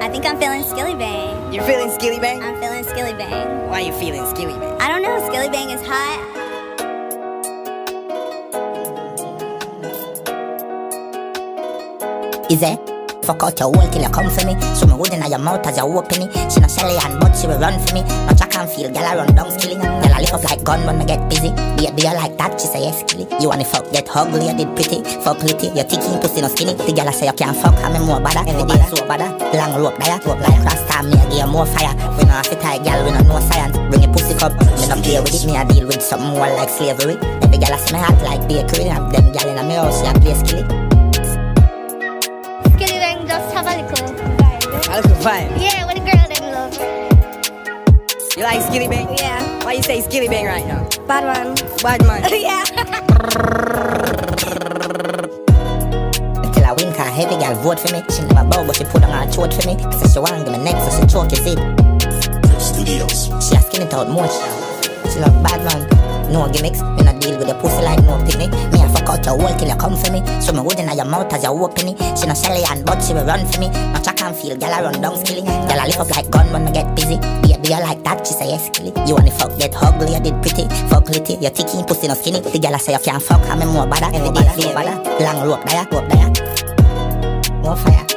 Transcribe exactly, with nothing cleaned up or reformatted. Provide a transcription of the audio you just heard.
I think I'm feeling Skillibeng. You're feeling Skillibeng? I'm feeling Skillibeng. Why are you feeling Skillibeng? I don't know, Skillibeng is hot. Is it? Fuck out your hole till you come for me. So me wood in your mouth as you open it. She no shelly and but she will run for me. No track and feel, girl I run down skilly. Girl I lift up like gun when me get busy. Baby you like that, she say yes skilly. You wanna fuck, get ugly, you did pretty. Fuck litty, you ticky, pussy no skinny. The girl I say you can't fuck, I'm more bada. Every day so bada. Long rope there, rope like cross time, me I give you more fire. We no have to tie girl, we no know science. Bring your pussy cup, me no play with it. Me I deal with something more like slavery. Every girl I see me hot like bakery. Have them girl in a me house, she a play skilly. Just have a little vibe. A little vibe? Yeah, with the girl them love. You like Skillibeng? Yeah. Why you say Skillibeng right now? Bad one. Bad man? Yeah. Till I win, cause heavy girl vote for me. She never bow, but she put on her throat for me. So she want give me neck, so she choke, you see. Studios. She a skin it out much. She love bad man. No gimmicks, me not deal with your pussy like no picnic. Me a fuck out your hole till you come for me. So me wood in your mouth as you open it. She no shelly and but she will run for me. No track and feel, girl I run down skilly. Girl I lift up like gun when me get busy. Baby you like that, she say yes skilly. You wanna fuck, get ugly, you did pretty. Fuck litty, you ticky, pussy no skinny. The girl I say you can't fuck, I'm more bada. Every day feel bada. Long rope there, rope there. More fire.